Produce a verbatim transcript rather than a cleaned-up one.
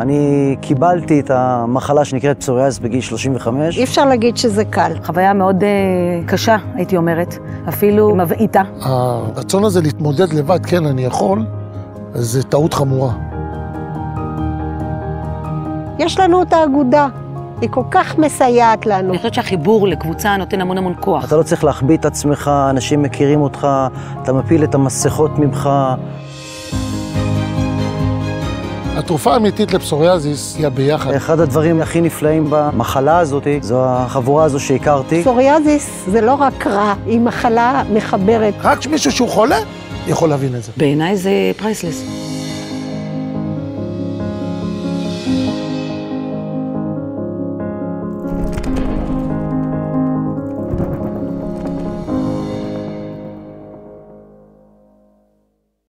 אני קיבלתי את המחלה שנקראת פסוריאזיס בגיל שלושים וחמש. אי אפשר להגיד שזה קל. חוויה מאוד uh, קשה, הייתי אומרת, אפילו מבעיטה. הרצון הזה להתמודד לבד, כן, אני יכול, זה טעות חמורה. יש לנו את האגודה, היא כל כך מסייעת לנו. אני חושבת שהחיבור לקבוצה נותן המון המון כוח. אתה לא צריך להחביא את עצמך, אנשים מכירים אותך, אתה מפיל את המסכות ממך. התרופה האמיתית לפסוריאזיס היא הביחד. אחד הדברים הכי נפלאים במחלה הזאת, זו החבורה הזו שהכרתי. פסוריאזיס זה לא רק רע, היא מחלה מחברת. רק מישהו שהוא חולה יכול להבין את זה. בעיניי זה פרייסלס.